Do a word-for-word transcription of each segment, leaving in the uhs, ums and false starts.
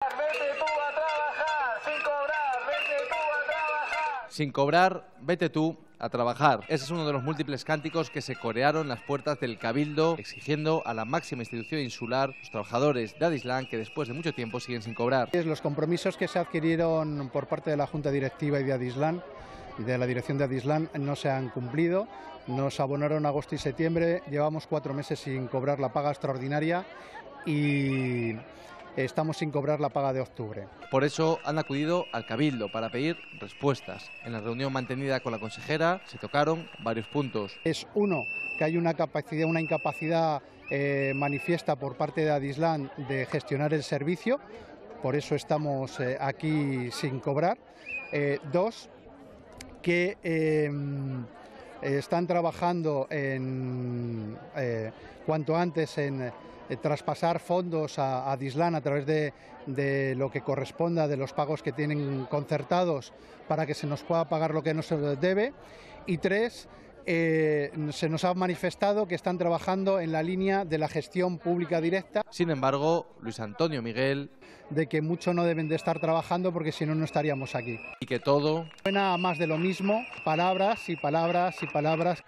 vete tú a trabajar. Sin cobrar, vete tú a trabajar. Sin cobrar, vete tú a trabajar. Ese es uno de los múltiples cánticos que se corearon en las puertas del Cabildo, exigiendo a la máxima institución insular, los trabajadores de Adislan, que después de mucho tiempo siguen sin cobrar. Los compromisos que se adquirieron por parte de la Junta Directiva y de Adislan, de la dirección de Adislan, no se han cumplido. Nos abonaron agosto y septiembre, llevamos cuatro meses sin cobrar la paga extraordinaria y estamos sin cobrar la paga de octubre. Por eso han acudido al Cabildo para pedir respuestas. En la reunión mantenida con la consejera se tocaron varios puntos. Es uno, que hay una capacidad, una incapacidad eh, manifiesta por parte de Adislan de gestionar el servicio, por eso estamos eh, aquí sin cobrar. Eh, dos, que eh, están trabajando en, eh, cuanto antes en eh, traspasar fondos a, a Adislan a través de, de lo que corresponda de los pagos que tienen concertados para que se nos pueda pagar lo que nos debe. Y tres, eh, se nos ha manifestado que están trabajando en la línea de la gestión pública directa. Sin embargo, Luis Antonio Miguel, de que mucho no deben de estar trabajando porque si no, no estaríamos aquí. Y que todo suena más de lo mismo, palabras y palabras y palabras.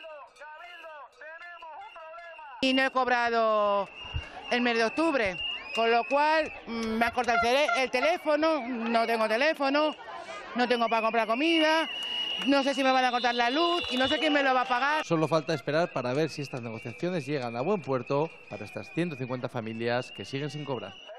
Y no he cobrado el mes de octubre, con lo cual me ha cortado el teléfono, no tengo teléfono, no tengo para comprar comida, no sé si me van a cortar la luz y no sé quién me lo va a pagar. Solo falta esperar para ver si estas negociaciones llegan a buen puerto para estas ciento cincuenta familias que siguen sin cobrar.